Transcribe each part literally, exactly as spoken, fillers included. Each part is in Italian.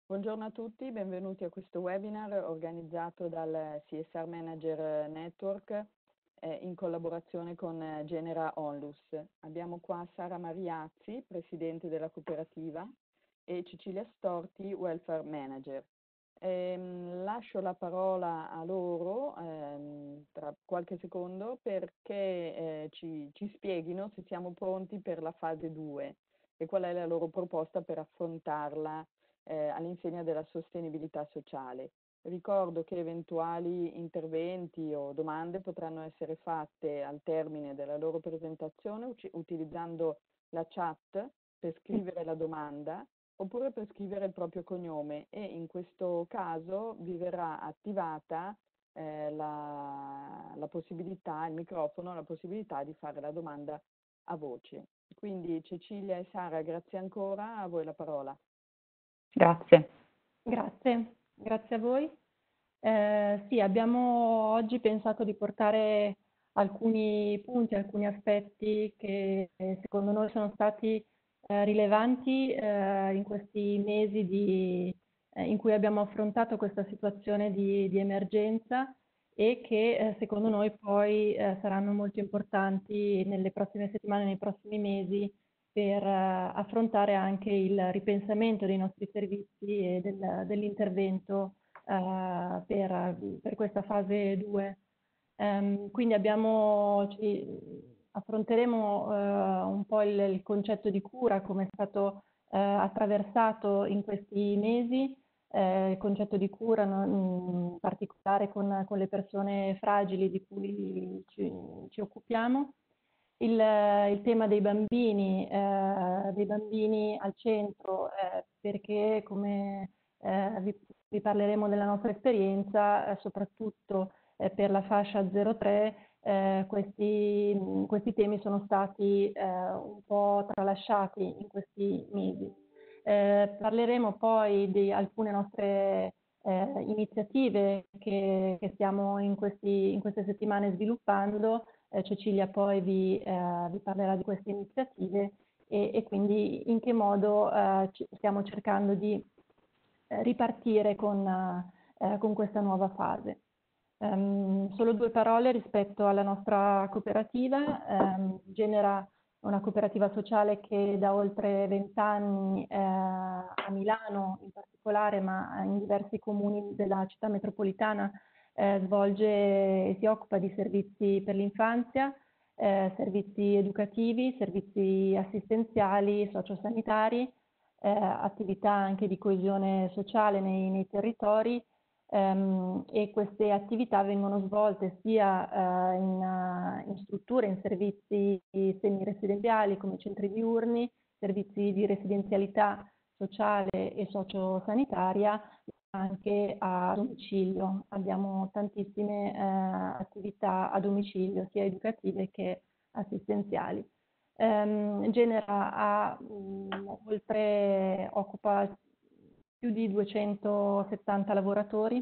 Buongiorno a tutti, benvenuti a questo webinar organizzato dal C S R Manager Network eh, in collaborazione con eh, Genera Onlus. Abbiamo qua Sara Mariazzi, Presidente della cooperativa, e Cecilia Storti, Welfare Manager. Ehm, lascio la parola a loro ehm, tra qualche secondo perché eh, ci, ci spieghino se siamo pronti per la fase due e qual è la loro proposta per affrontarla eh, all'insegna della sostenibilità sociale. Ricordo che eventuali interventi o domande potranno essere fatte al termine della loro presentazione utilizzando la chat per scrivere la domanda oppure per scrivere il proprio cognome e in questo caso vi verrà attivata eh, la, la possibilità, il microfono, la possibilità di fare la domanda a voce. Quindi Cecilia e Sara, grazie ancora, a voi la parola. Grazie. Grazie, grazie a voi. Eh, sì, abbiamo oggi pensato di portare alcuni punti, alcuni aspetti che eh, secondo noi sono stati eh, rilevanti eh, in questi mesi di, eh, in cui abbiamo affrontato questa situazione di, di emergenza e che eh, secondo noi poi eh, saranno molto importanti nelle prossime settimane, nei prossimi mesi per eh, affrontare anche il ripensamento dei nostri servizi e del, dell'intervento eh, per, per questa fase due. Um, quindi abbiamo, ci, affronteremo eh, un po' il, il concetto di cura, come è stato eh, attraversato in questi mesi, eh, il concetto di cura no, in particolare con, con le persone fragili di cui ci, ci occupiamo. Il, il tema dei bambini, eh, dei bambini al centro, eh, perché come eh, vi, vi parleremo della nostra esperienza, eh, soprattutto eh, per la fascia zero tre, eh, questi, questi temi sono stati eh, un po' tralasciati in questi mesi. Eh, parleremo poi di alcune nostre eh, iniziative che, che stiamo in, questi, in queste settimane sviluppando. Eh, Cecilia poi vi, eh, vi parlerà di queste iniziative e, e quindi in che modo eh, ci, stiamo cercando di eh, ripartire con, eh, con questa nuova fase. Um, solo due parole rispetto alla nostra cooperativa. Um, Genera una cooperativa sociale che da oltre vent'anni eh, a Milano in particolare, ma in diversi comuni della città metropolitana, eh, svolge e si occupa di servizi per l'infanzia, eh, servizi educativi, servizi assistenziali, sociosanitari, eh, attività anche di coesione sociale nei, nei territori. Um, e queste attività vengono svolte sia uh, in, uh, in strutture, in servizi semiresidenziali come centri diurni, servizi di residenzialità sociale e sociosanitaria, ma anche a domicilio. Abbiamo tantissime uh, attività a domicilio, sia educative che assistenziali. Um, Genera ha um, oltre, occupa più di duecentosettanta lavoratori.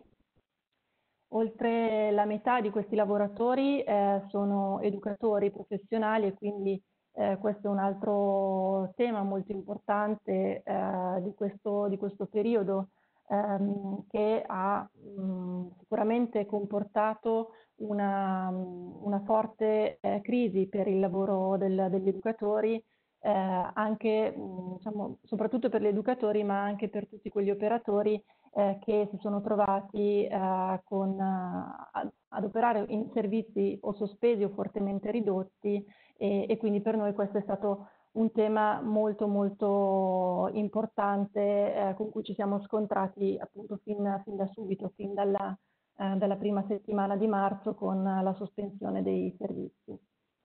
Oltre la metà di questi lavoratori eh, sono educatori professionali e quindi eh, questo è un altro tema molto importante eh, di, questo, di questo periodo ehm, che ha mh, sicuramente comportato una, una forte eh, crisi per il lavoro del, degli educatori, eh, anche, mh, diciamo, soprattutto per gli educatori, ma anche per tutti quegli operatori eh, che si sono trovati eh, con, eh, ad operare in servizi o sospesi o fortemente ridotti e, e quindi per noi questo è stato un tema molto molto importante eh, con cui ci siamo scontrati appunto fin, fin da subito, fin dalla, eh, dalla prima settimana di marzo con la sospensione dei servizi.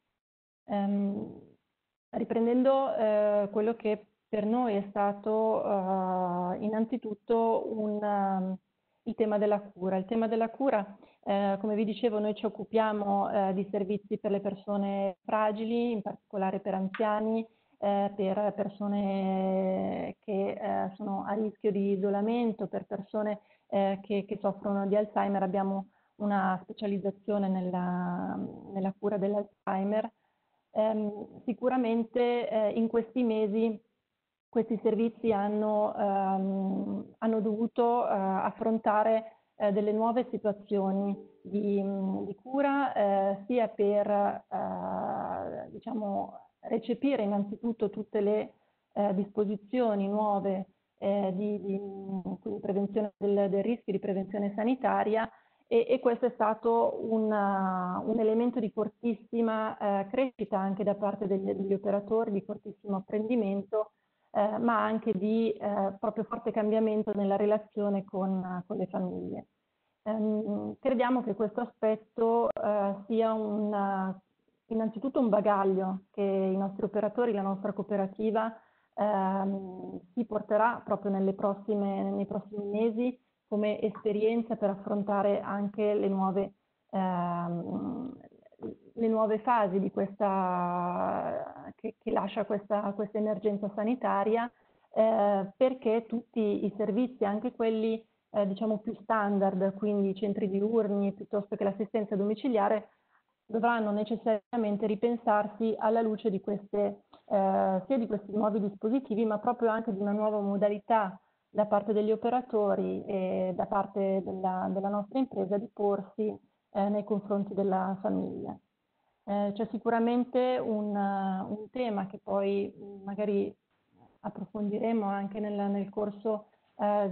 Um, riprendendo eh, quello che per noi è stato uh, innanzitutto un, um, il tema della cura. Il tema della cura, eh, come vi dicevo, noi ci occupiamo eh, di servizi per le persone fragili, in particolare per anziani, eh, per persone che eh, sono a rischio di isolamento, per persone eh, che, che soffrono di Alzheimer. Abbiamo una specializzazione nella, nella cura dell'Alzheimer. Eh, sicuramente eh, in questi mesi questi servizi hanno, ehm, hanno dovuto eh, affrontare eh, delle nuove situazioni di, di cura, eh, sia per eh, diciamo, recepire innanzitutto tutte le eh, disposizioni nuove eh, di, di quindi prevenzione del, del rischio, di prevenzione sanitaria, e, e questo è stato una, un elemento di fortissima eh, crescita anche da parte degli, degli operatori, di fortissimo apprendimento, eh, ma anche di eh, proprio forte cambiamento nella relazione con, con le famiglie. Um, crediamo che questo aspetto uh, sia un, innanzitutto un bagaglio che i nostri operatori, la nostra cooperativa um, si porterà proprio nelle prossime, nei prossimi mesi come esperienza per affrontare anche le nuove, um, le nuove fasi di questa, che, che lascia questa, questa emergenza sanitaria, eh, perché tutti i servizi, anche quelli Eh, diciamo più standard, quindi i centri diurni piuttosto che l'assistenza domiciliare, dovranno necessariamente ripensarsi alla luce di queste, eh, sia di questi nuovi dispositivi, ma proprio anche di una nuova modalità da parte degli operatori e da parte della, della nostra impresa di porsi eh, nei confronti della famiglia. Eh, c'è sicuramente un, un tema che poi magari approfondiremo anche nel, nel corso eh,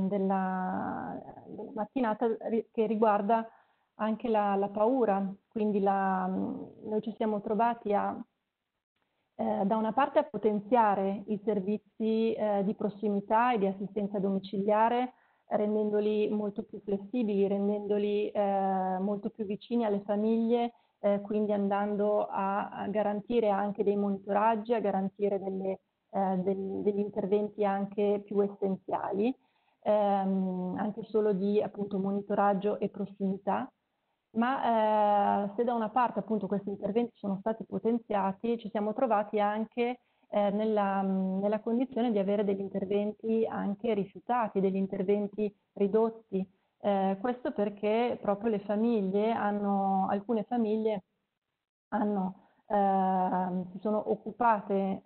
della, della mattinata, che riguarda anche la, la paura. Quindi la, noi ci siamo trovati a, eh, da una parte, a potenziare i servizi eh, di prossimità e di assistenza domiciliare, rendendoli molto più flessibili, rendendoli eh, molto più vicini alle famiglie, eh, quindi andando a, a garantire anche dei monitoraggi, a garantire delle Eh, del, degli interventi anche più essenziali, ehm, anche solo di appunto monitoraggio e prossimità. Ma eh, se da una parte appunto questi interventi sono stati potenziati, ci siamo trovati anche eh, nella, nella condizione di avere degli interventi anche rifiutati, degli interventi ridotti. Eh, questo perché proprio le famiglie hanno, alcune famiglie hanno eh, si sono occupate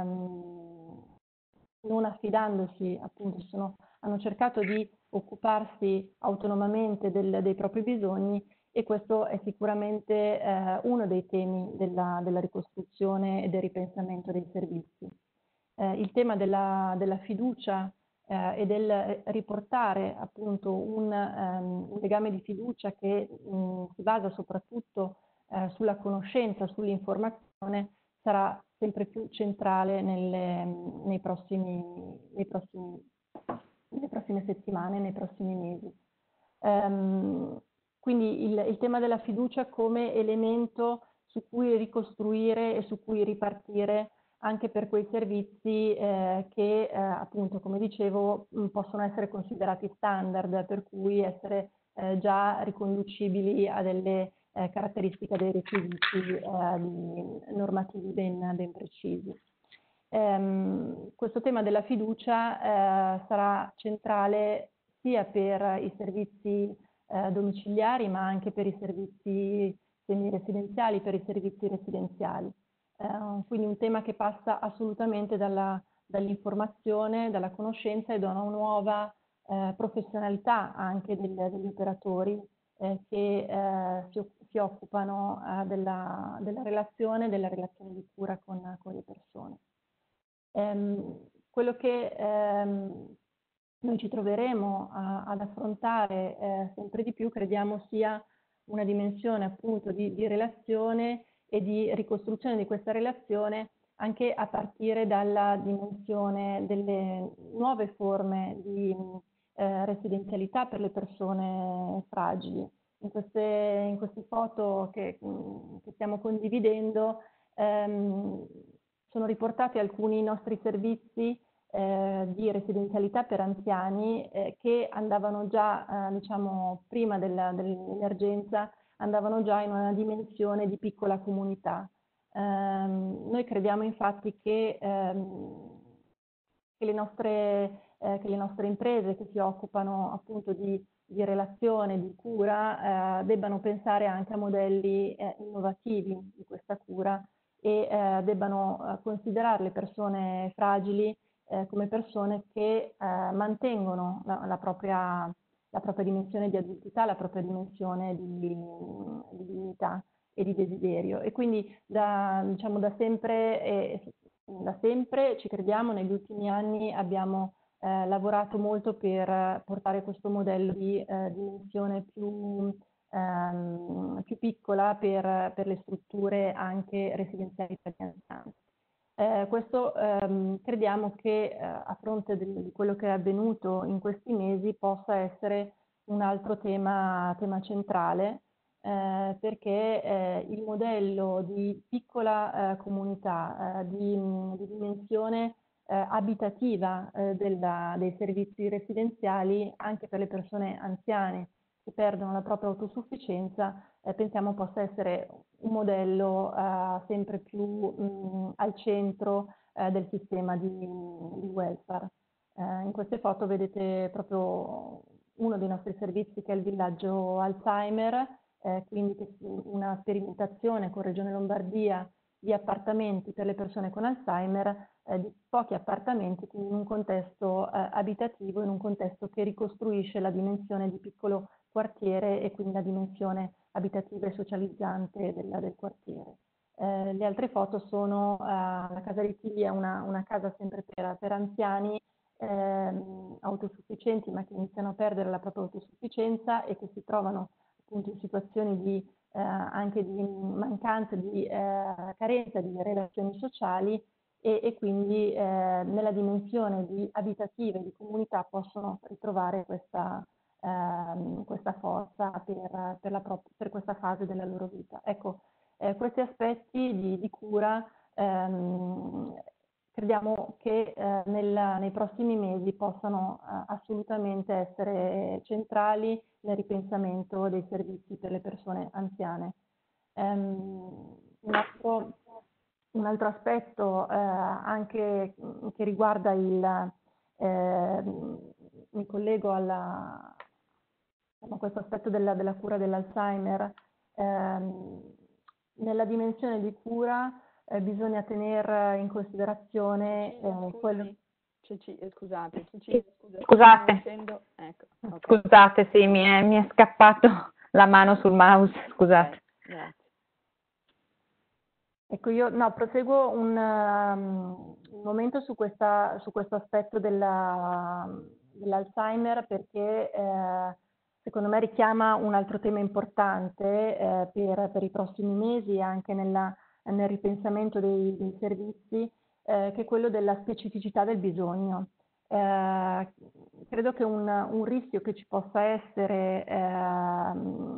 ehm, non affidandosi, appunto, sono, hanno cercato di occuparsi autonomamente del, dei propri bisogni, e questo è sicuramente eh, uno dei temi della, della ricostruzione e del ripensamento dei servizi. Eh, il tema della, della fiducia eh, e del riportare appunto un, um, un legame di fiducia che mh, si basa soprattutto eh, sulla conoscenza, sull'informazione, sarà sempre più centrale nelle, nei prossimi, nei prossimi, nelle prossime settimane, nei prossimi mesi. Um, quindi il, il tema della fiducia come elemento su cui ricostruire e su cui ripartire anche per quei servizi eh, che eh, appunto, come dicevo, mh, possono essere considerati standard, per cui essere eh, già riconducibili a delle eh, caratteristiche dei requisiti eh, di, normativi ben, ben precisi. Ehm, questo tema della fiducia eh, sarà centrale sia per i servizi eh, domiciliari, ma anche per i servizi semiresidenziali, per i servizi residenziali. Eh, quindi un tema che passa assolutamente dalla, dall'informazione, dalla conoscenza e da una nuova eh, professionalità anche del, degli operatori eh, che eh, si, si occupano eh, della, della relazione, della relazione di cura con, con le persone. Ehm, quello che ehm, noi ci troveremo a, ad affrontare eh, sempre di più, crediamo, sia una dimensione appunto di, di relazione e di ricostruzione di questa relazione anche a partire dalla dimensione delle nuove forme di eh, residenzialità per le persone fragili. In queste, in queste foto che, che stiamo condividendo ehm, sono riportati alcuni nostri servizi eh, di residenzialità per anziani eh, che andavano già, eh, diciamo, prima della, dell'emergenza, andavano già in una dimensione di piccola comunità. Um, noi crediamo infatti che, um, che, le nostre, eh, che le nostre imprese che si occupano appunto di, di relazione, di cura, eh, debbano pensare anche a modelli eh, innovativi di questa cura e eh, debbano eh, considerare le persone fragili eh, come persone che eh, mantengono la, la propria, la propria dimensione di adultità, la propria dimensione di, di dignità e di desiderio. E quindi da, diciamo, da sempre, eh, da sempre ci crediamo, negli ultimi anni abbiamo eh, lavorato molto per portare questo modello di eh, dimensione più, ehm, più piccola per, per le strutture anche residenziali per gli anziani. Eh, questo ehm, crediamo che eh, a fronte di, di quello che è avvenuto in questi mesi possa essere un altro tema, tema centrale, eh, perché eh, il modello di piccola eh, comunità, eh, di, di dimensione eh, abitativa eh, della, dei servizi residenziali anche per le persone anziane che perdono la propria autosufficienza, eh, pensiamo possa essere un modello eh, sempre più mh, al centro eh, del sistema di, di welfare. Eh, in queste foto vedete proprio uno dei nostri servizi che è il villaggio Alzheimer, eh, quindi una sperimentazione con Regione Lombardia di appartamenti per le persone con Alzheimer, eh, di pochi appartamenti, quindi in un contesto eh, abitativo, in un contesto che ricostruisce la dimensione di piccolo quartiere e quindi la dimensione abitativa e socializzante del, del quartiere. Eh, le altre foto sono eh, la casa di Tiglia, una, una casa sempre per, per anziani ehm, autosufficienti ma che iniziano a perdere la propria autosufficienza e che si trovano appunto in situazioni di, eh, anche di mancanza, di eh, carenza di relazioni sociali e, e quindi eh, nella dimensione di abitativa e di comunità possono ritrovare questa, ehm, questa forza per, per, la per questa fase della loro vita. Ecco, eh, questi aspetti di, di cura ehm, crediamo che eh, nel, nei prossimi mesi possano eh, assolutamente essere centrali nel ripensamento dei servizi per le persone anziane. Um, un, altro, un altro aspetto eh, anche che riguarda il, eh, mi collego alla, a questo aspetto della, della cura dell'Alzheimer, ehm, nella dimensione di cura eh, bisogna tenere in considerazione eh, quello... Cici, eh, scusate, Cici, scusa, Scusate, dicendo... ecco, okay. Scusate, sì, mi è, mi è scappato la mano sul mouse, scusate. Okay, grazie. Ecco, io no, proseguo un, um, un momento su, questa, su questo aspetto della, dell'Alzheimer perché eh, secondo me richiama un altro tema importante eh, per, per i prossimi mesi e anche nella, nel ripensamento dei, dei servizi, eh, che è quello della specificità del bisogno. Eh, credo che un, un rischio che ci possa essere eh,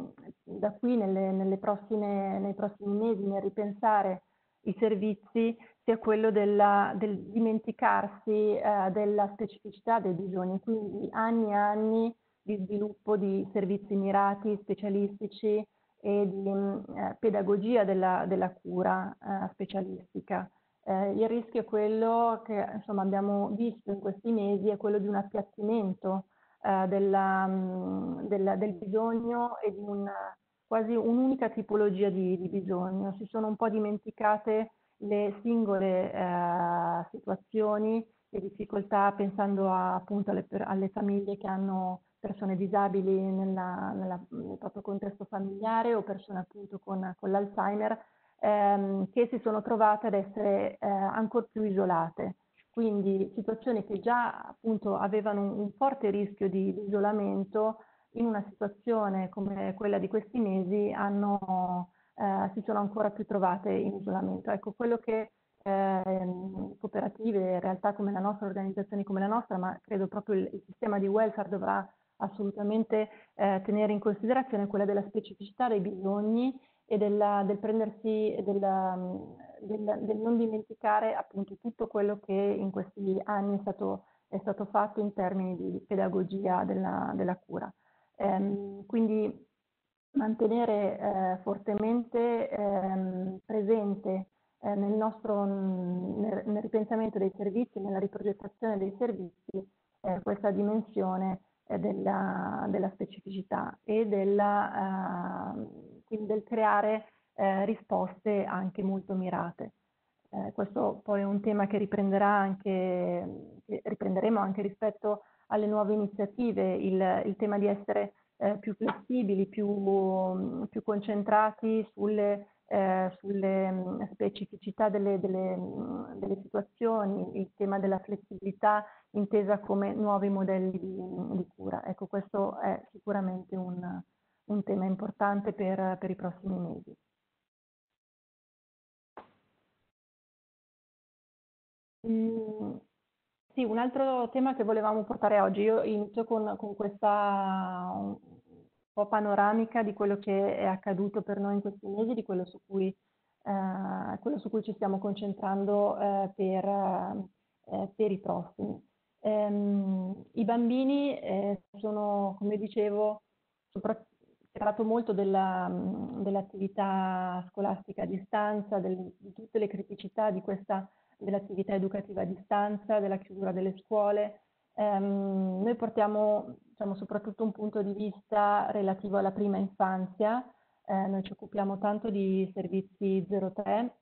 da qui nelle, nelle prossime, nei prossimi mesi nel ripensare i servizi sia quello della, del dimenticarsi eh, della specificità dei bisogni, quindi anni e anni di sviluppo di servizi mirati, specialistici e di eh, pedagogia della, della cura eh, specialistica. Eh, il rischio è quello che insomma, abbiamo visto in questi mesi, è quello di un appiattimento eh, della, mh, della, del bisogno e di un, quasi un'unica tipologia di, di bisogno. Si sono un po' dimenticate le singole eh, situazioni, le difficoltà pensando a, appunto alle, alle famiglie che hanno persone disabili nella, nella, nel proprio contesto familiare o persone appunto con, con l'Alzheimer, ehm, che si sono trovate ad essere eh, ancora più isolate. Quindi situazioni che già appunto avevano un, un forte rischio di, di isolamento, in una situazione come quella di questi mesi hanno, eh, si sono ancora più trovate in isolamento. Ecco, quello che eh, cooperative, realtà come la nostra, organizzazioni come la nostra, ma credo proprio il, il sistema di welfare dovrà assolutamente eh, tenere in considerazione quella della specificità dei bisogni e della, del prendersi, della, del, del non dimenticare appunto tutto quello che in questi anni è stato, è stato fatto in termini di pedagogia della, della cura. Ehm, quindi mantenere eh, fortemente ehm, presente eh, nel nostro nel, nel ripensamento dei servizi, nella riprogettazione dei servizi, eh, questa dimensione eh, della, della specificità e della, eh, quindi del creare eh, risposte anche molto mirate. Eh, questo poi è un tema che riprenderà anche, che riprenderemo anche rispetto alle nuove iniziative, il, il tema di essere eh, più flessibili, più, più concentrati sulle, eh, sulle mh, specificità delle, delle, mh, delle situazioni, il tema della flessibilità intesa come nuovi modelli di, di cura. Ecco, questo è sicuramente un, un tema importante per, per i prossimi mesi. Mm, sì, un altro tema che volevamo portare oggi, io inizio con, con questa un po' panoramica di quello che è accaduto per noi in questi mesi, di quello su cui, eh, quello su cui ci stiamo concentrando eh, per, eh, per i prossimi. Ehm, I bambini eh, sono, come dicevo, sopra- si è parlato molto della, mh, dell'attività scolastica a distanza, del- di tutte le criticità di questa dell'attività educativa a distanza, della chiusura delle scuole. Ehm, noi portiamo, diciamo, soprattutto un punto di vista relativo alla prima infanzia. Eh, noi ci occupiamo tanto di servizi zero tre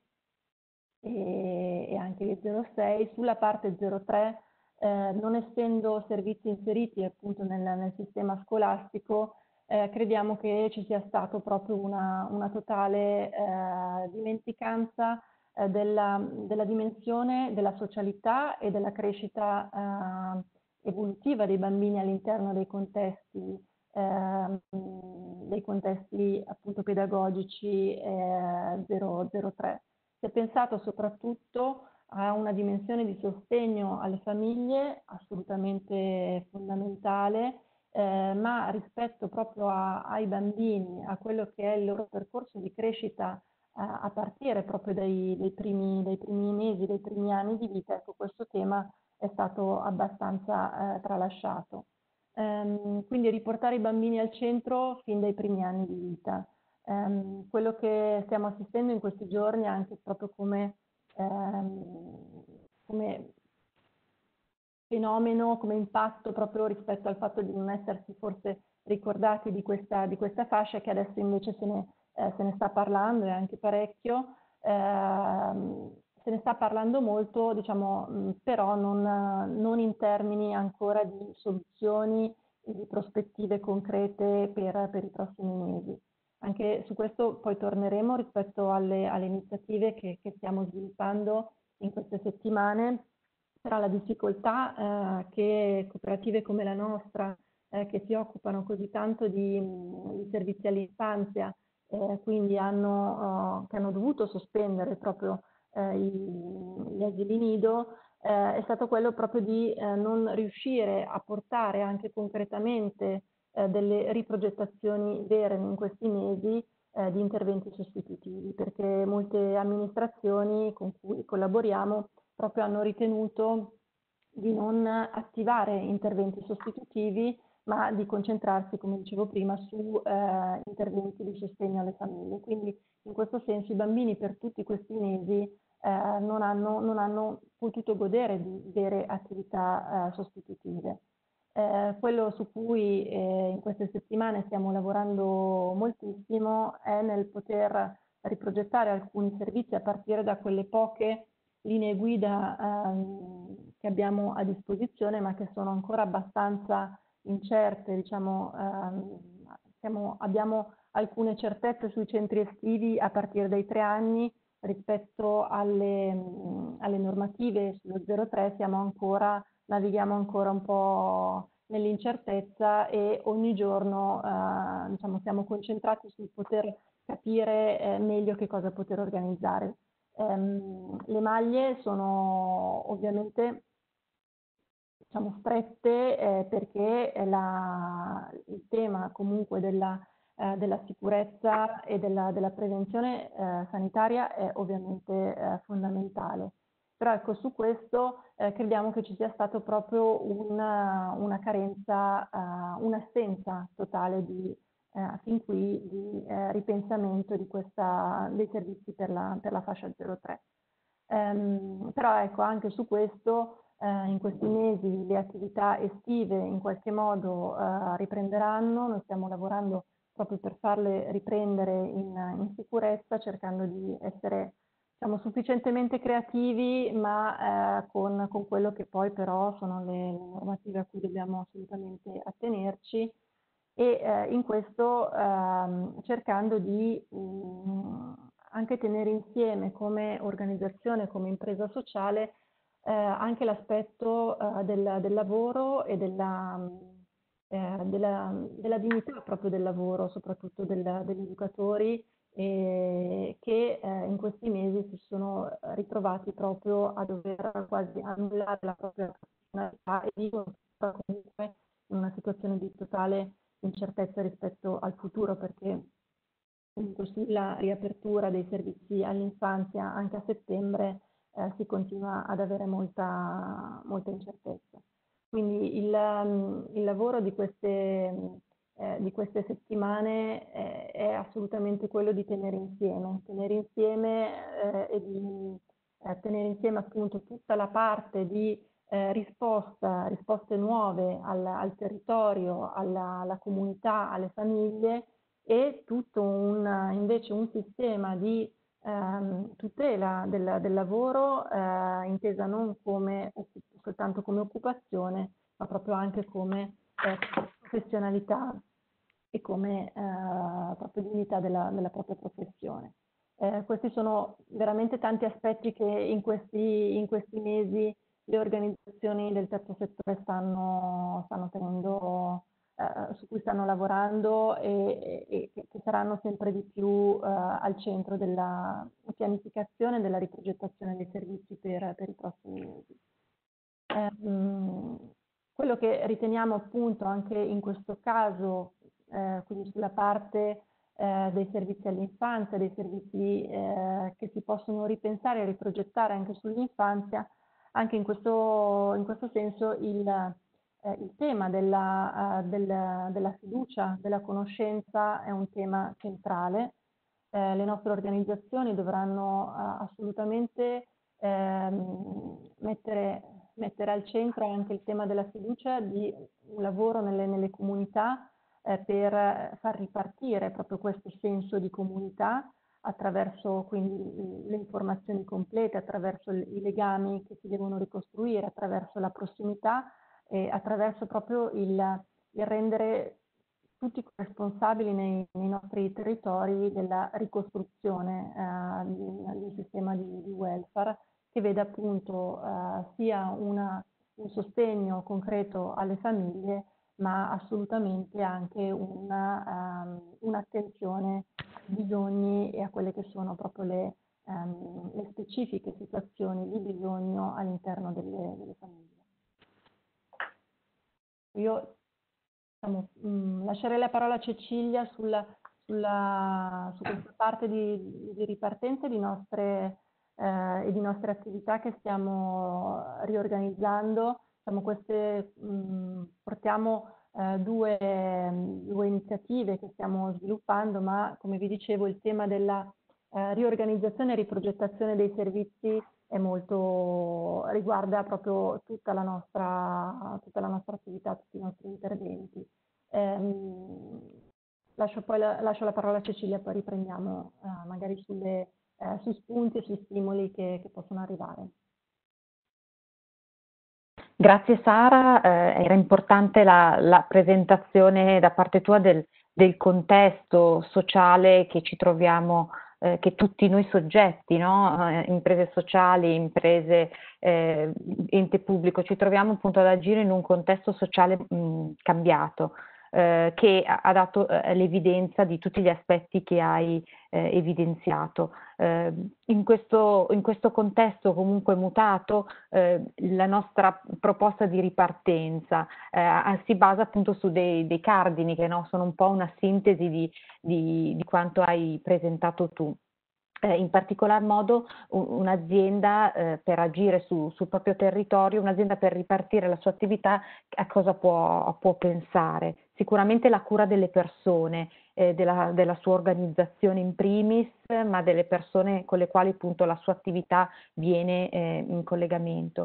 e, e anche di zero sei. Sulla parte zero tre, eh, non essendo servizi inseriti appunto nel, nel sistema scolastico, eh, crediamo che ci sia stato proprio una, una totale eh, dimenticanza eh, della, della dimensione della socialità e della crescita eh, evolutiva dei bambini all'interno dei contesti, eh, dei contesti appunto pedagogici eh, zero tre. Si è pensato soprattutto a una dimensione di sostegno alle famiglie assolutamente fondamentale, eh, ma rispetto proprio a, ai bambini, a quello che è il loro percorso di crescita eh, a partire proprio dai, dai, primi, dai primi mesi, dai primi anni di vita, ecco, questo tema è stato abbastanza eh, tralasciato. Ehm, quindi riportare i bambini al centro fin dai primi anni di vita. Ehm, quello che stiamo assistendo in questi giorni anche proprio come, ehm, come fenomeno, come impatto proprio rispetto al fatto di non essersi forse ricordati di questa, di questa fascia, che adesso invece se ne, eh, se ne sta parlando e anche parecchio. Ehm, se ne sta parlando molto, diciamo, mh, però non, non in termini ancora di soluzioni e di prospettive concrete per, per i prossimi mesi. Anche su questo poi torneremo rispetto alle, alle iniziative che, che stiamo sviluppando in queste settimane, però la difficoltà eh, che cooperative come la nostra, eh, che si occupano così tanto di, di servizi all'infanzia, eh, quindi hanno, uh, che hanno dovuto sospendere proprio eh, i, gli asili nido, eh, è stato quello proprio di eh, non riuscire a portare anche concretamente eh, delle riprogettazioni vere in questi mesi eh, di interventi sostitutivi, perché molte amministrazioni con cui collaboriamo proprio hanno ritenuto di non attivare interventi sostitutivi, ma di concentrarsi, come dicevo prima, su eh, interventi di sostegno alle famiglie. Quindi in questo senso i bambini per tutti questi mesi eh, non, hanno, non hanno potuto godere di vere attività eh, sostitutive. Eh, quello su cui eh, in queste settimane stiamo lavorando moltissimo è nel poter riprogettare alcuni servizi a partire da quelle poche linee guida ehm, che abbiamo a disposizione, ma che sono ancora abbastanza incerte. Diciamo, ehm, siamo, abbiamo alcune certezze sui centri estivi a partire dai tre anni rispetto alle, mh, alle normative sullo zero tre, siamo ancora, navighiamo ancora un po' nell'incertezza e ogni giorno eh, diciamo, siamo concentrati sul poter capire eh, meglio che cosa poter organizzare. Um, le maglie sono ovviamente, diciamo, strette eh, perché la, il tema comunque della, eh, della sicurezza e della, della prevenzione eh, sanitaria è ovviamente eh, fondamentale. Però ecco, su questo eh, crediamo che ci sia stato proprio una, una carenza, uh, un'assenza totale di eh, fin qui di eh, ripensamento di questa, dei servizi per la, per la fascia zero tre. Um, però ecco, anche su questo eh, in questi mesi le attività estive in qualche modo eh, riprenderanno. Noi stiamo lavorando proprio per farle riprendere in, in sicurezza, cercando di essere siamo sufficientemente creativi, ma eh, con, con quello che poi però sono le normative a cui dobbiamo assolutamente attenerci, e eh, in questo ehm, cercando di um, anche tenere insieme come organizzazione, come impresa sociale, eh, anche l'aspetto eh, del, del lavoro e della, eh, della, della dignità proprio del lavoro, soprattutto del, degli educatori, e che eh, in questi mesi si sono ritrovati proprio a dover quasi annullare la propria professionalità e vivono comunque in una situazione di totale incertezza rispetto al futuro, perché comunque sulla riapertura dei servizi all'infanzia anche a settembre eh, si continua ad avere molta, molta incertezza. Quindi il, um, il lavoro di queste, eh, di queste settimane eh, è assolutamente quello di tenere insieme, tenere insieme eh, e di eh, tenere insieme appunto tutta la parte di eh, risposta, risposte nuove al, al territorio, alla, alla comunità, alle famiglie, e tutto un, invece un sistema di ehm, tutela del, del lavoro eh, intesa non come, soltanto come occupazione, ma proprio anche come eh, professionalità e come eh, proprio dignità della, della propria professione. Eh, questi sono veramente tanti aspetti che in questi, in questi mesi le organizzazioni del terzo settore stanno, stanno tenendo, eh, su cui stanno lavorando, e, e, e che saranno sempre di più eh, al centro della pianificazione e della riprogettazione dei servizi per, per i prossimi mesi. Eh, mh, quello che riteniamo appunto anche in questo caso, eh, quindi sulla parte eh, dei servizi all'infanzia, dei servizi eh, che si possono ripensare e riprogettare anche sull'infanzia, anche in questo, in questo senso il, eh, il tema della, uh, del, della fiducia, della conoscenza è un tema centrale. Eh, le nostre organizzazioni dovranno uh, assolutamente ehm, mettere, mettere al centro anche il tema della fiducia, di un lavoro nelle, nelle comunità eh, per far ripartire proprio questo senso di comunità attraverso quindi le informazioni complete, attraverso i legami che si devono ricostruire, attraverso la prossimità e attraverso proprio il, il rendere tutti responsabili nei, nei nostri territori della ricostruzione eh, di, di un sistema di, di welfare che veda appunto eh, sia una, un sostegno concreto alle famiglie, ma assolutamente anche una, um, un'attenzione ai bisogni e a quelle che sono proprio le, um, le specifiche situazioni di bisogno all'interno delle, delle famiglie. Io diciamo, mh, lascerei la parola a Cecilia sulla, sulla, su questa parte di, di ripartenza di nostre, eh, e di nostre attività che stiamo riorganizzando. Diciamo, queste, mh, portiamo eh, due, due iniziative che stiamo sviluppando, ma come vi dicevo il tema della eh, riorganizzazione e riprogettazione dei servizi è molto, riguarda proprio tutta la nostra, tutta la nostra attività, tutti i nostri interventi. Ehm, lascio, poi la, lascio la parola a Cecilia, poi riprendiamo eh, magari sulle, eh, su spunti e sui stimoli che, che possono arrivare. Grazie Sara, eh, era importante la, la presentazione da parte tua del, del contesto sociale che ci troviamo, eh, che tutti noi soggetti, no? Eh, imprese sociali, imprese, eh, ente pubblico, ci troviamo appunto ad agire in un contesto sociale mh, cambiato, eh, che ha, ha dato eh, l'evidenza di tutti gli aspetti che hai eh, evidenziato. Eh, in questo, in questo contesto comunque mutato, eh, la nostra proposta di ripartenza eh, si basa appunto su dei, dei cardini che no, sono un po' una sintesi di, di, di quanto hai presentato tu. Eh, in particolar modo un'azienda eh, per agire su, sul proprio territorio, un'azienda per ripartire la sua attività, a cosa può, può pensare? Sicuramente la cura delle persone, eh, della, della sua organizzazione in primis, ma delle persone con le quali appunto la sua attività viene eh, in collegamento.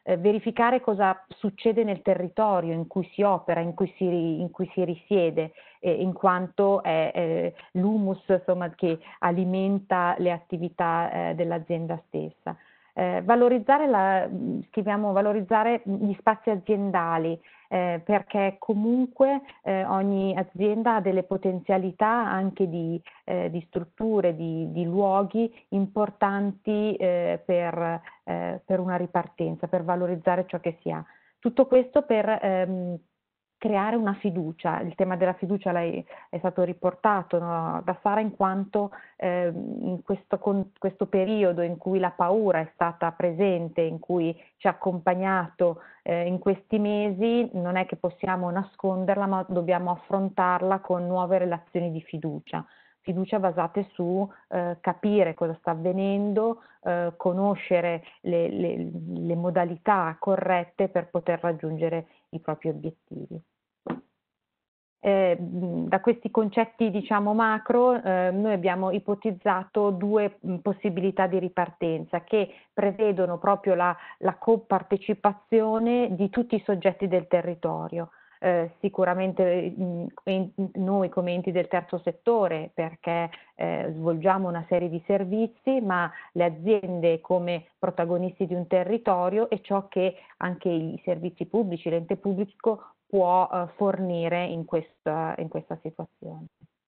eh, verificare cosa succede nel territorio in cui si opera, in cui si, in cui si risiede, eh, in quanto è eh, l'humus insomma, che alimenta le attività eh, dell'azienda stessa. Eh, valorizzare, la, scriviamo, valorizzare gli spazi aziendali, eh, perché comunque eh, ogni azienda ha delle potenzialità anche di, eh, di strutture, di, di luoghi importanti eh, per, eh, per una ripartenza, per valorizzare ciò che si ha. Tutto questo per ehm, creare una fiducia. Il tema della fiducia lei, è stato riportato, no, da Sara, in quanto eh, in questo, con, questo periodo in cui la paura è stata presente, in cui ci ha accompagnato eh, in questi mesi, non è che possiamo nasconderla, ma dobbiamo affrontarla con nuove relazioni di fiducia. Fiducia basate su eh, capire cosa sta avvenendo, eh, conoscere le, le, le modalità corrette per poter raggiungere i propri obiettivi. Eh, da questi concetti diciamo macro eh, noi abbiamo ipotizzato due mh, possibilità di ripartenza che prevedono proprio la, la compartecipazione di tutti i soggetti del territorio. Eh, sicuramente mh, in, noi come enti del terzo settore, perché eh, svolgiamo una serie di servizi, ma le aziende come protagonisti di un territorio e ciò che anche i servizi pubblici, l'ente pubblico può eh, fornire in questa, in questa situazione.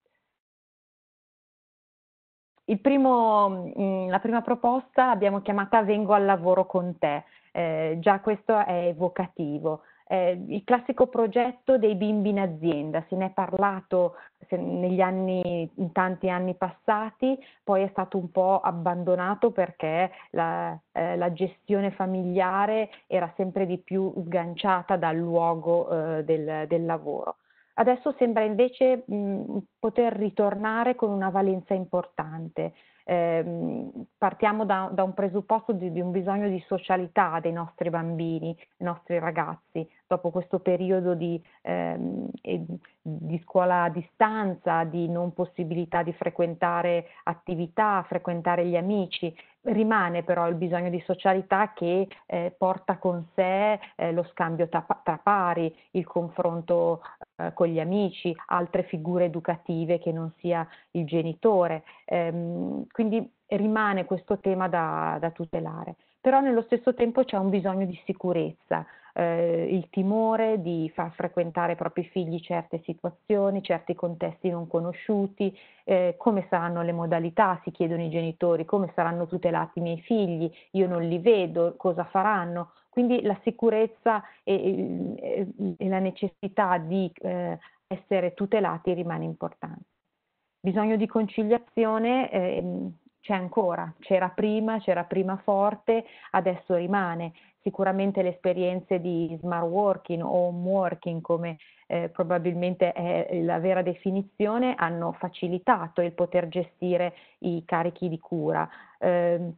Il primo, mh, la prima proposta abbiamo chiamata Vengo al lavoro con te, eh, già questo è evocativo. Eh, il classico progetto dei bimbi in azienda, se ne è parlato se, negli anni, in tanti anni passati, poi è stato un po' abbandonato perché la, eh, la gestione familiare era sempre di più sganciata dal luogo eh, del, del lavoro. Adesso sembra invece mh, poter ritornare con una valenza importante. Eh, partiamo da, da un presupposto di, di un bisogno di socialità dei nostri bambini, dei nostri ragazzi, dopo questo periodo di, ehm, di scuola a distanza, di non possibilità di frequentare attività, frequentare gli amici. Rimane però il bisogno di socialità che eh, porta con sé eh, lo scambio tra, tra pari, il confronto eh, con gli amici, altre figure educative che non sia il genitore. Ehm, quindi rimane questo tema da, da tutelare. Però nello stesso tempo c'è un bisogno di sicurezza, eh, il timore di far frequentare ai propri figli certe situazioni, certi contesti non conosciuti, eh, come saranno le modalità, si chiedono i genitori, come saranno tutelati i miei figli, io non li vedo, cosa faranno. Quindi la sicurezza e, e, e la necessità di eh, essere tutelati rimane importante. Bisogno di conciliazione eh, c'è ancora, c'era prima, c'era prima forte, adesso rimane. Sicuramente le esperienze di smart working o home working, come eh, probabilmente è la vera definizione, hanno facilitato il poter gestire i carichi di cura. Eh,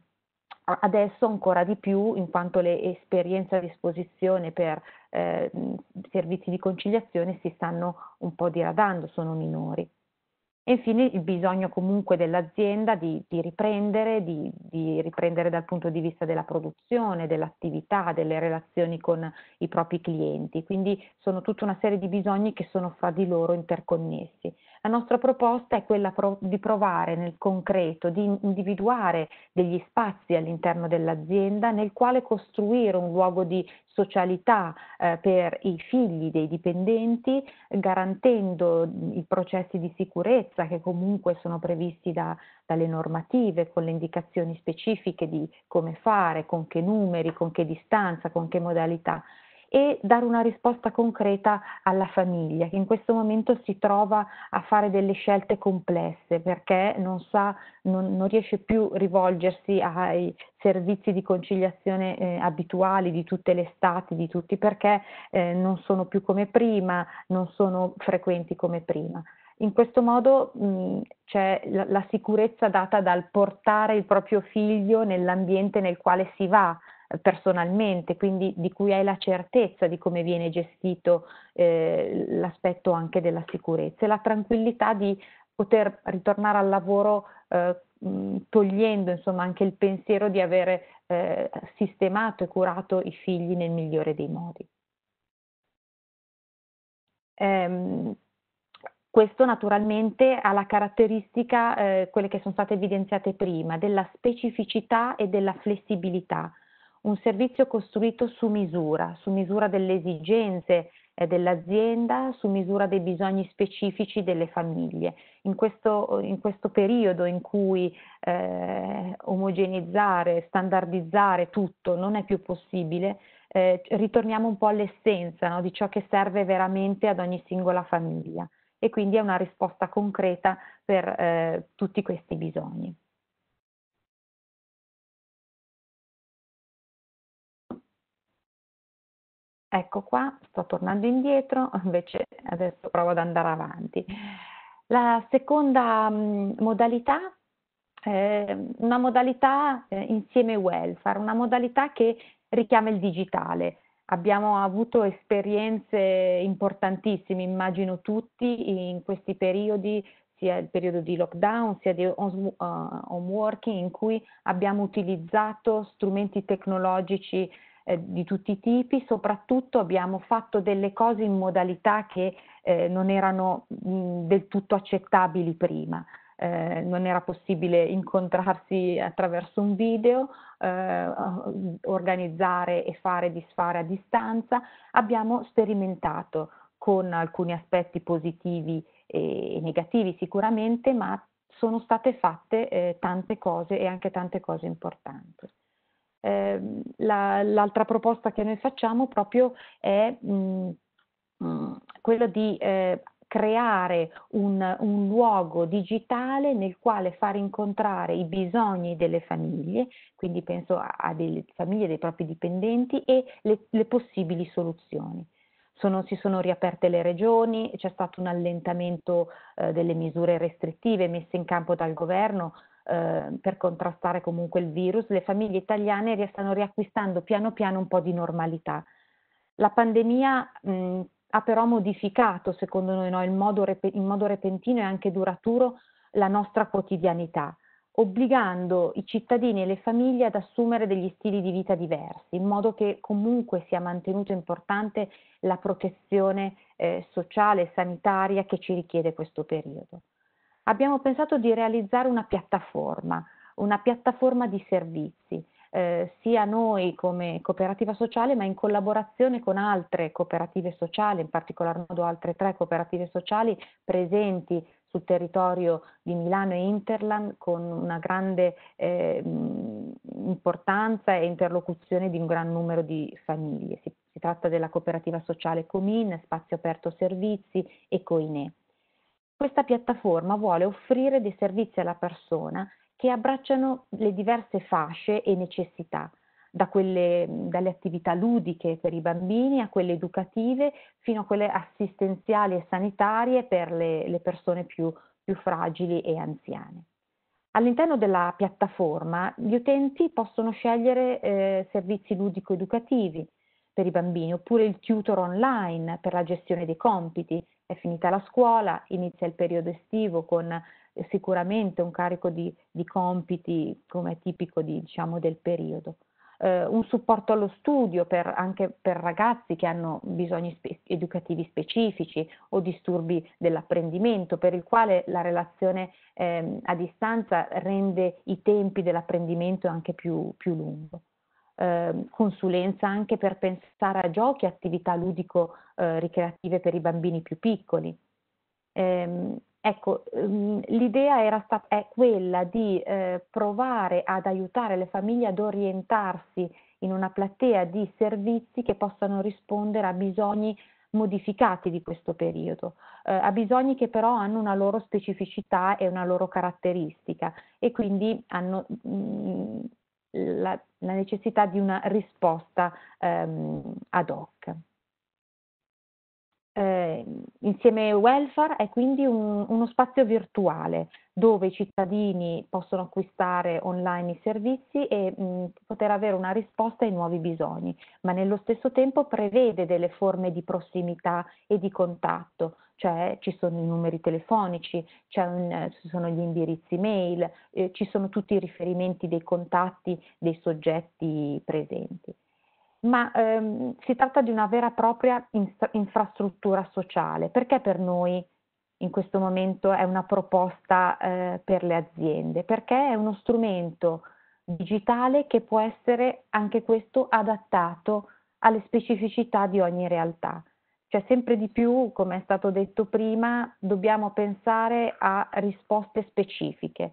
adesso ancora di più, in quanto le esperienze a disposizione per eh, servizi di conciliazione si stanno un po' diradando, sono minori. E infine il bisogno comunque dell'azienda di, di riprendere, di, di riprendere dal punto di vista della produzione, dell'attività, delle relazioni con i propri clienti. Quindi sono tutta una serie di bisogni che sono fra di loro interconnessi. La nostra proposta è quella pro- di provare nel concreto, di individuare degli spazi all'interno dell'azienda nel quale costruire un luogo di socialità eh, per i figli dei dipendenti, garantendo i processi di sicurezza che comunque sono previsti da, dalle normative, con le indicazioni specifiche di come fare, con che numeri, con che distanza, con che modalità, e dare una risposta concreta alla famiglia che in questo momento si trova a fare delle scelte complesse perché non sa, non, non riesce più a rivolgersi ai servizi di conciliazione eh, abituali di tutte le estati, di tutti, perché eh, non sono più come prima, non sono frequenti come prima. In questo modo mh, c'è la, la sicurezza data dal portare il proprio figlio nell'ambiente nel quale si va personalmente, quindi di cui hai la certezza di come viene gestito eh, l'aspetto anche della sicurezza e la tranquillità di poter ritornare al lavoro eh, mh, togliendo insomma anche il pensiero di avere eh, sistemato e curato i figli nel migliore dei modi. Ehm, questo naturalmente ha la caratteristica, eh, quelle che sono state evidenziate prima, della specificità e della flessibilità. Un servizio costruito su misura, su misura delle esigenze eh, dell'azienda, su misura dei bisogni specifici delle famiglie. In questo, in questo periodo in cui eh, omogeneizzare, standardizzare tutto non è più possibile, eh, ritorniamo un po' all'essenza, no, di ciò che serve veramente ad ogni singola famiglia, e quindi è una risposta concreta per eh, tutti questi bisogni. Ecco qua, sto tornando indietro, invece adesso provo ad andare avanti. La seconda mh, modalità è una modalità eh, insieme welfare, una modalità che richiama il digitale. Abbiamo avuto esperienze importantissime, immagino tutti, in questi periodi, sia il periodo di lockdown, sia di home home working, in cui abbiamo utilizzato strumenti tecnologici eh, di tutti i tipi. Soprattutto abbiamo fatto delle cose in modalità che eh, non erano mh, del tutto accettabili prima. Eh, non era possibile incontrarsi attraverso un video, eh, organizzare e fare e disfare a distanza. Abbiamo sperimentato con alcuni aspetti positivi e negativi sicuramente, ma sono state fatte eh, tante cose e anche tante cose importanti. Eh, la, l'altra proposta che noi facciamo proprio è mh, mh, quello di eh, creare un, un luogo digitale nel quale far incontrare i bisogni delle famiglie, quindi penso a, a delle famiglie dei propri dipendenti, e le, le possibili soluzioni. Sono, si sono riaperte le regioni, c'è stato un allentamento eh, delle misure restrittive messe in campo dal governo eh, per contrastare comunque il virus. Le famiglie italiane stanno riacquistando piano piano un po' di normalità. La pandemia mh, ha però modificato, secondo noi, no, in, modo in modo repentino e anche duraturo, la nostra quotidianità, obbligando i cittadini e le famiglie ad assumere degli stili di vita diversi, in modo che comunque sia mantenuto importante la protezione eh, sociale e sanitaria che ci richiede questo periodo. Abbiamo pensato di realizzare una piattaforma, una piattaforma di servizi, eh, sia noi come cooperativa sociale, ma in collaborazione con altre cooperative sociali, in particolar modo altre tre cooperative sociali presenti sul territorio di Milano e Interland, con una grande eh, importanza e interlocuzione di un gran numero di famiglie. Si, si tratta della cooperativa sociale Comin, Spazio Aperto Servizi e Coinè. Questa piattaforma vuole offrire dei servizi alla persona che abbracciano le diverse fasce e necessità, da quelle, dalle attività ludiche per i bambini a quelle educative, fino a quelle assistenziali e sanitarie per le, le persone più, più fragili e anziane. All'interno della piattaforma gli utenti possono scegliere eh, servizi ludico-educativi per i bambini, oppure il tutor online per la gestione dei compiti. È finita la scuola, inizia il periodo estivo con eh, sicuramente un carico di, di compiti come è tipico di, diciamo, del periodo. Eh, un supporto allo studio per, anche per ragazzi che hanno bisogni spe- educativi specifici o disturbi dell'apprendimento, per il quale la relazione eh, a distanza rende i tempi dell'apprendimento anche più, più lungo. Eh, consulenza anche per pensare a giochi e attività ludico-ricreative eh, per i bambini più piccoli. Eh, ecco, ehm, l'idea era stata, è quella di eh, provare ad aiutare le famiglie ad orientarsi in una platea di servizi che possano rispondere a bisogni modificati di questo periodo, eh, a bisogni che però hanno una loro specificità e una loro caratteristica, e quindi hanno mh, la, la necessità di una risposta ehm, ad hoc. Eh, Insieme Welfare è quindi un, uno spazio virtuale dove i cittadini possono acquistare online i servizi e mh, poter avere una risposta ai nuovi bisogni, ma nello stesso tempo prevede delle forme di prossimità e di contatto, cioè ci sono i numeri telefonici, c'è un, eh, ci sono gli indirizzi mail, eh, ci sono tutti i riferimenti dei contatti dei soggetti presenti. Ma ehm, si tratta di una vera e propria insta- infrastruttura sociale, perché per noi in questo momento è una proposta eh, per le aziende, perché è uno strumento digitale che può essere anche questo adattato alle specificità di ogni realtà. Cioè sempre di più, come è stato detto prima, dobbiamo pensare a risposte specifiche.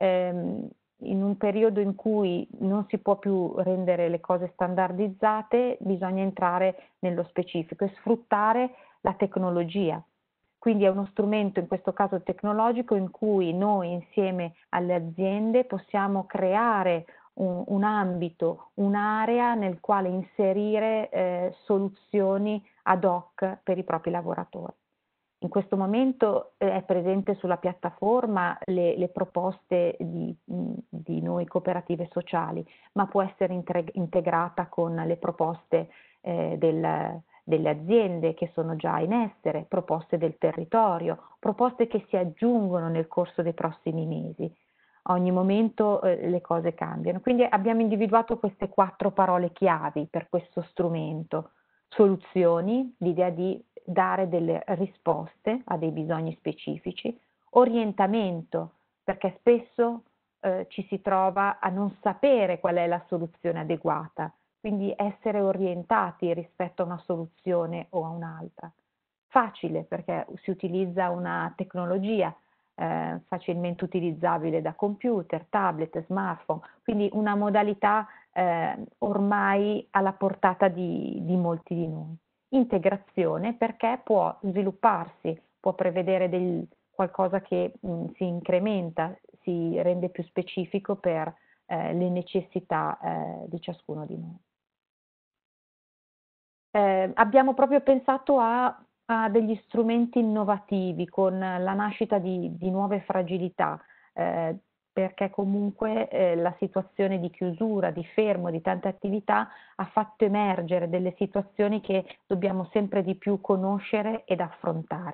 Ehm, in un periodo in cui non si può più rendere le cose standardizzate, bisogna entrare nello specifico e sfruttare la tecnologia. Quindi è uno strumento, in questo caso tecnologico, in cui noi insieme alle aziende possiamo creare un, un ambito, un'area nel quale inserire eh, soluzioni ad hoc per i propri lavoratori. In questo momento eh, è presente sulla piattaforma le, le proposte di, di noi cooperative sociali, ma può essere integrata con le proposte eh, del, delle aziende che sono già in essere, proposte del territorio, proposte che si aggiungono nel corso dei prossimi mesi. A ogni momento eh, le cose cambiano. Quindi abbiamo individuato queste quattro parole chiavi per questo strumento. Soluzioni, l'idea di dare delle risposte a dei bisogni specifici, orientamento, perché spesso eh, ci si trova a non sapere qual è la soluzione adeguata, quindi essere orientati rispetto a una soluzione o a un'altra. Facile, perché si utilizza una tecnologia eh, facilmente utilizzabile da computer, tablet, smartphone, quindi una modalità eh, ormai alla portata di, di molti di noi. Integrazione perché può svilupparsi, può prevedere del, qualcosa che mh, si incrementa, si rende più specifico per eh, le necessità eh, di ciascuno di noi. Eh, abbiamo proprio pensato a, a degli strumenti innovativi con la nascita di, di nuove fragilità, eh, perché comunque eh, la situazione di chiusura, di fermo, di tante attività ha fatto emergere delle situazioni che dobbiamo sempre di più conoscere ed affrontare.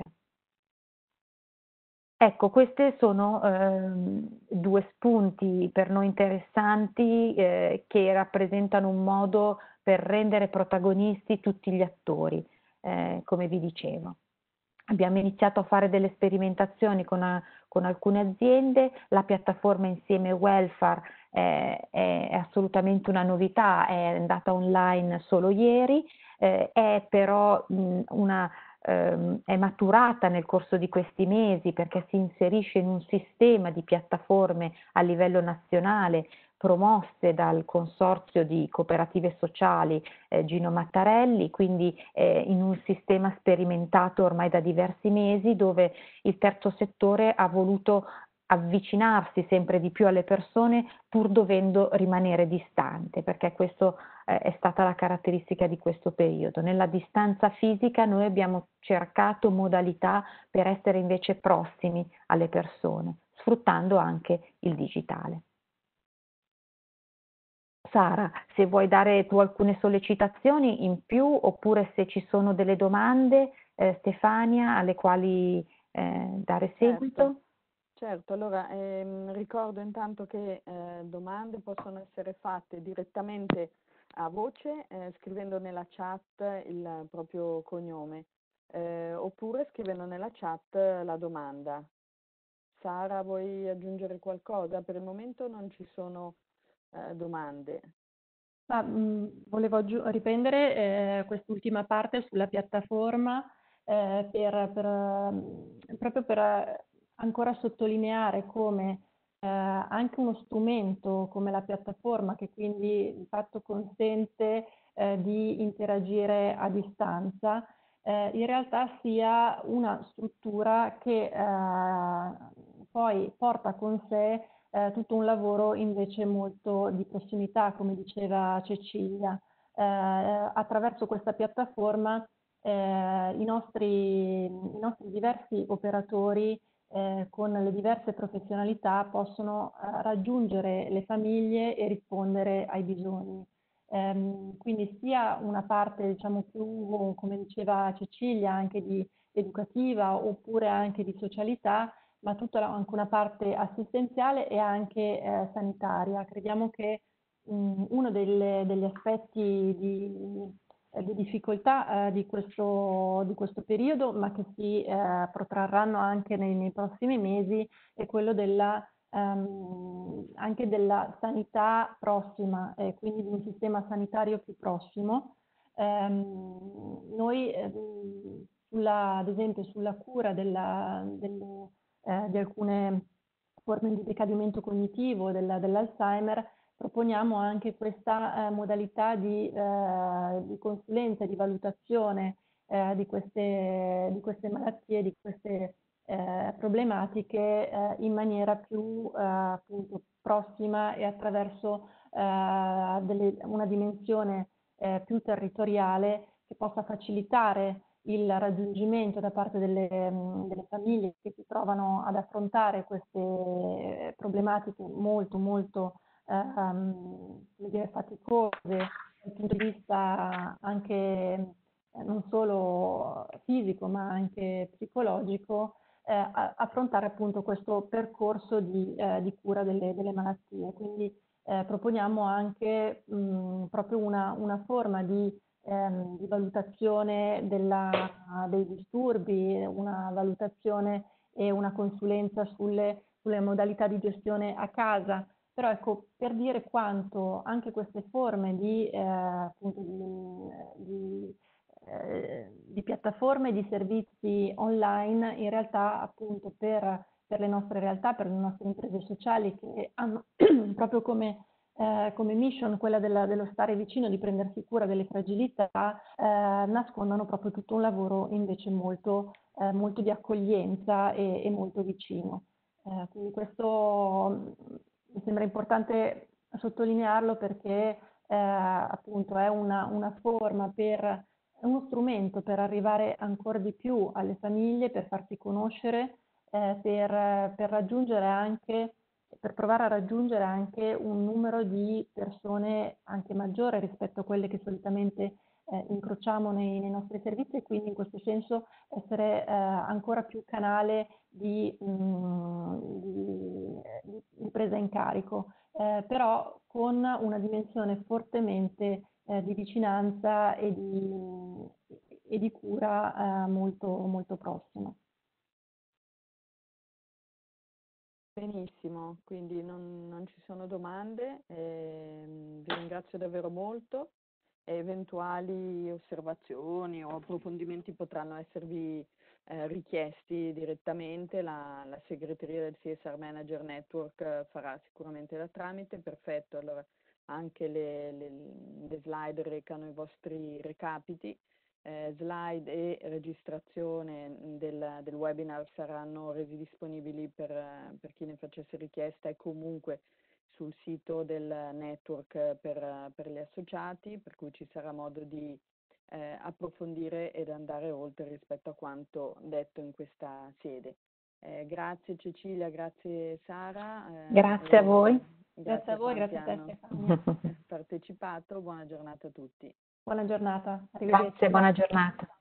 Ecco, questi sono ehm, due spunti per noi interessanti eh, che rappresentano un modo per rendere protagonisti tutti gli attori, eh, come vi dicevo. Abbiamo iniziato a fare delle sperimentazioni con, a, con alcune aziende, la piattaforma Insieme Welfare eh, è, è assolutamente una novità, è andata online solo ieri, eh, è però mh, una ehm, è maturata nel corso di questi mesi perché si inserisce in un sistema di piattaforme a livello nazionale promosse dal Consorzio di Cooperative Sociali eh, Gino Mattarelli, quindi eh, in un sistema sperimentato ormai da diversi mesi dove il terzo settore ha voluto avvicinarsi sempre di più alle persone pur dovendo rimanere distante, perché questo eh, è stata la caratteristica di questo periodo. Nella distanza fisica noi abbiamo cercato modalità per essere invece prossimi alle persone, sfruttando anche il digitale. Sara, se vuoi dare tu alcune sollecitazioni in più oppure se ci sono delle domande, eh, Stefania, alle quali eh, dare seguito. Certo. Certo, allora ehm, ricordo intanto che eh, domande possono essere fatte direttamente a voce eh, scrivendo nella chat il proprio cognome eh, oppure scrivendo nella chat la domanda. Sara, vuoi aggiungere qualcosa? Per il momento non ci sono eh, domande. Ma, mh, volevo aggiu- riprendere eh, quest'ultima parte sulla piattaforma eh, per, per, eh, proprio per eh, ancora sottolineare come eh, anche uno strumento come la piattaforma, che quindi di fatto consente eh, di interagire a distanza, eh, in realtà sia una struttura che eh, poi porta con sé eh, tutto un lavoro invece molto di prossimità, come diceva Cecilia. Eh, attraverso questa piattaforma eh, i nostri, i nostri diversi operatori eh, con le diverse professionalità possono eh, raggiungere le famiglie e rispondere ai bisogni. Ehm, quindi sia una parte, diciamo, più, come diceva Cecilia, anche di educativa oppure anche di socialità, ma tutta la, anche una parte assistenziale e anche eh, sanitaria. Crediamo che mh, uno delle, degli aspetti di, eh, di difficoltà eh, di, questo, di questo periodo, ma che si eh, protrarranno anche nei, nei prossimi mesi, è quello della Um, anche della sanità prossima, eh, quindi di un sistema sanitario più prossimo. Um, noi, um, sulla, ad esempio, sulla cura della, delle, eh, di alcune forme di decadimento cognitivo della, dell'Alzheimer, proponiamo anche questa eh, modalità di, eh, di consulenza, di valutazione eh, di, queste, di queste malattie, di queste Eh, problematiche eh, in maniera più eh, appunto prossima e attraverso eh, delle, una dimensione eh, più territoriale che possa facilitare il raggiungimento da parte delle, mh, delle famiglie che si trovano ad affrontare queste problematiche molto molto eh, um, dire, faticose dal punto di vista anche eh, non solo fisico ma anche psicologico. Eh, affrontare appunto questo percorso di, eh, di cura delle, delle malattie. Quindi eh, proponiamo anche mh, proprio una, una forma di, ehm, di valutazione della, dei disturbi, una valutazione e una consulenza sulle, sulle modalità di gestione a casa. Però ecco, per dire quanto anche queste forme di, eh, appunto di, di di piattaforme e di servizi online in realtà appunto per, per le nostre realtà, per le nostre imprese sociali che hanno proprio come, eh, come mission quella della, dello stare vicino, di prendersi cura delle fragilità, eh, nascondono proprio tutto un lavoro invece molto, eh, molto di accoglienza e, e molto vicino. Eh, quindi questo mi sembra importante sottolinearlo perché eh, appunto è una, una forma per è uno strumento per arrivare ancora di più alle famiglie, per farsi conoscere, eh, per, per raggiungere anche, per provare a raggiungere anche un numero di persone anche maggiore rispetto a quelle che solitamente eh, incrociamo nei, nei nostri servizi, e quindi in questo senso essere eh, ancora più canale di, mh, di, di presa in carico, eh, però con una dimensione fortemente Eh, di vicinanza e di, e di cura eh, molto, molto prossima. Benissimo, quindi non, non ci sono domande, ehm, vi ringrazio davvero molto e eventuali osservazioni o approfondimenti potranno esservi eh, richiesti direttamente, la, la segreteria del C S R Manager Network eh, farà sicuramente da tramite. Perfetto, allora anche le, le, le slide recano i vostri recapiti. Eh, slide e registrazione del, del webinar saranno resi disponibili per, per chi ne facesse richiesta e comunque sul sito del network per, per gli associati, per cui ci sarà modo di eh, approfondire ed andare oltre rispetto a quanto detto in questa sede. Eh, grazie Cecilia, grazie Sara. Eh, grazie a voi. Grazie, grazie a voi, grazie a te Stefania. Partecipato, buona giornata a tutti. Buona giornata, arrivederci. Grazie, buona giornata.